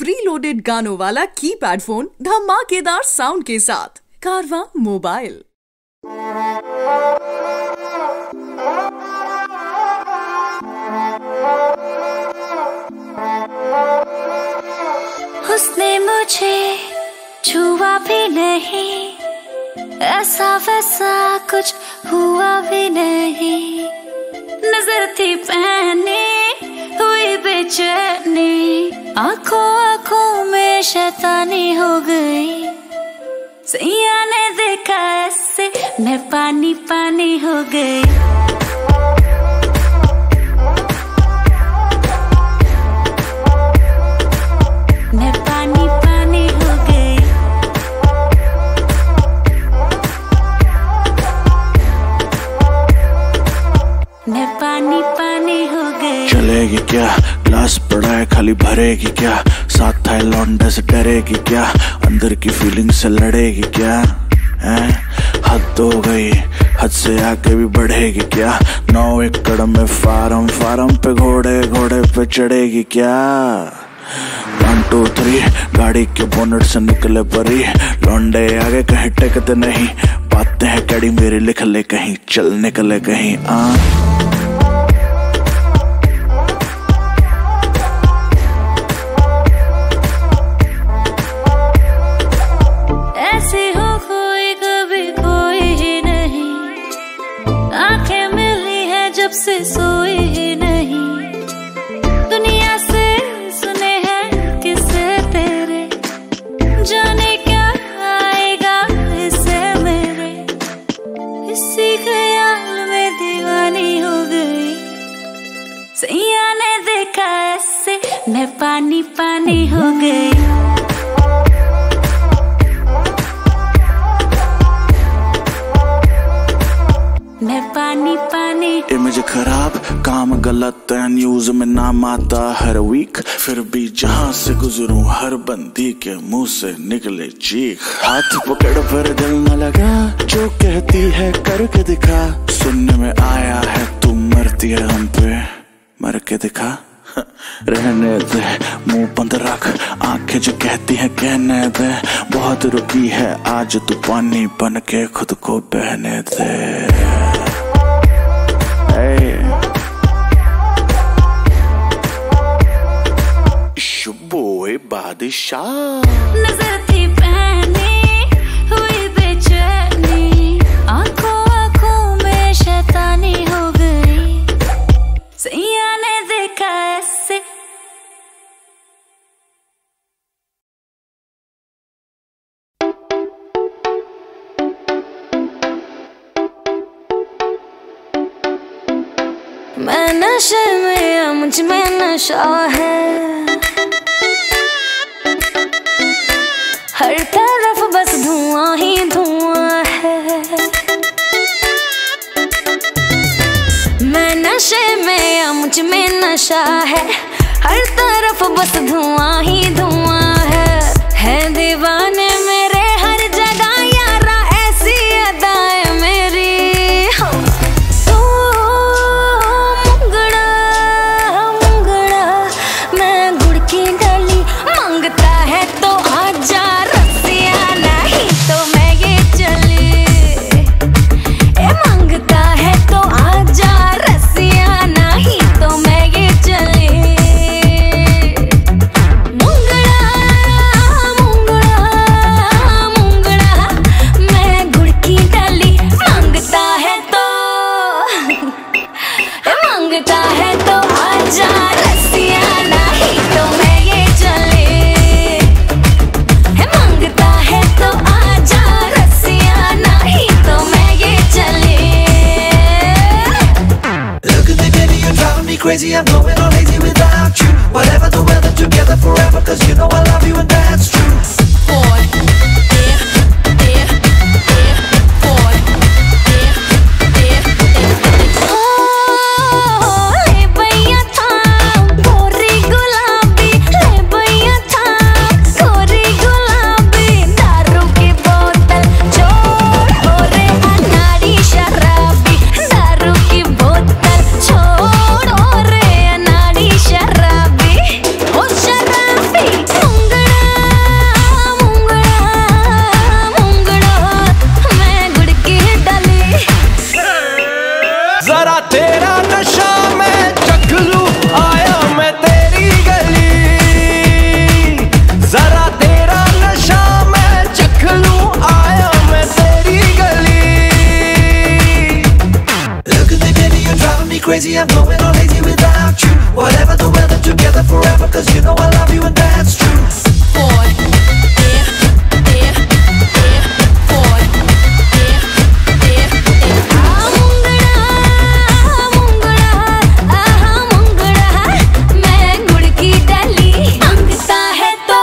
Pre loaded गानों वाला keypad phone धमाकेदार साउंड के साथ कारवां मोबाइल। उसने मुझे छुआ भी नहीं, ऐसा वैसा कुछ हुआ भी नहीं। नजर थी पहनी हुई बेचैनी, आंखों आंखों में शैतानी हो गई। सैया ने देखा ऐसे मैं पानी पानी हो गई। मैं पानी पानी हो गई। मैं पानी पानी हो गई। चलेगी क्या, ग्लास पड़ा है खाली भरेगी क्या, साथ है लौंडे से डरेगी क्या, अंदर की फीलिंग से लड़ेगी क्या, हैं? हद हो गई, हद से आगे भी बढ़ेगी क्या, 9 एकड़ में फार्म, फार्म पे घोड़े, घोड़े पे चढ़ेगी क्या। 1 2 3 गाड़ी के बोनट से निकले परी, लौंडे आगे कहीं टेकते नहीं, बातें हैं कड़ी मेरी लिख ले कहीं, चल निकले कहीं। ऐसे हो कोई कभी कोई ही नहीं, आंखें मिली है जब से सोई ही नहीं। दुनिया से सुने हैं किस्से तेरे, जाने क्या आएगा इससे मेरे। इसी ख्याल में दीवानी हो गई। सैया ने देखा ऐसे मैं पानी पानी हो गई। मैं पानी पानी। इमेज खराब, काम गलत है, न्यूज में नाम आता हर वीक, फिर भी जहां से गुजरूं हर बंदी के मुंह से निकले चीख। हाथ पकड़ पर दिल न लगा, जो कहती है करके दिखा, सुनने में आया है तू मरती है हम पे, मर के दिखा। रहने दे, मुंह बंद रख, आंखें जो कहती हैं कहने दे, बहुत रुकी है आज तू पानी बन के खुद को बहने दे। बोए बादशाह। नजर थी पहनी हुई बेचैनी, आंखों आंखों में शैतानी हो गई। सैया ने देखा ऐसे। मैं नशे में, मुझ में नशा है, हर तरफ बस धुआं ही धुआं है। मैं नशे में, मुझ में नशा है, हर तरफ बस धुआं ही धुआं है दीवाने मेरे हर जगह यारा ऐसी अदाएं मेरी। तो मुंगड़ा मुंगड़ा मैं गुड़ की डली, मांगता है तो आजा रसिया, नहीं तो मैं ये चली। मांगता है तो आजा रसिया, नहीं तो मैं ये चली। मुंगड़ा मुंगड़ा मुंगड़ा मैं गुड़ की डली, मांगता है तो मांगता है तो आजा रसिया, नहीं तो मैं ये चली। मांगता है तो आजा रसिया, नहीं तो मैं ये चली। Look at me baby, you're driving me crazy, I'm going all lazy without you. Whatever the weather, together forever, cause you know I love you and that's true. ले भैया था गोरी गुलाबी, ले भैया था गोरी गुलाबी, दारू की बोतल छोड़ हो रे अनाड़ी शराबी, दारू की बोतल छोड़ हो रे अनाड़ी शराबी, ओ शराबी। crazy, I'm going all lazy without you. Whatever the weather, together forever, cause you know I love you and that's true. Boy, yeah, yeah, yeah, boy, yeah, yeah, yeah. Mungda, मैं गुड़ की डाली मांगता है तो,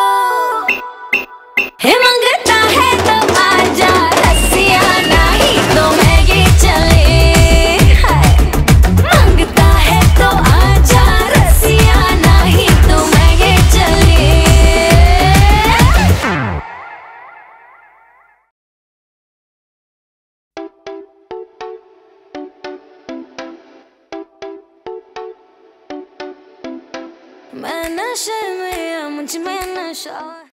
हे मांगता है तो आजा रसिया, नहीं तो मैं ये चले, मांगता है तो आजा रसिया, नहीं तो मैं ये चले। मैं नशे में या मुझ में नशा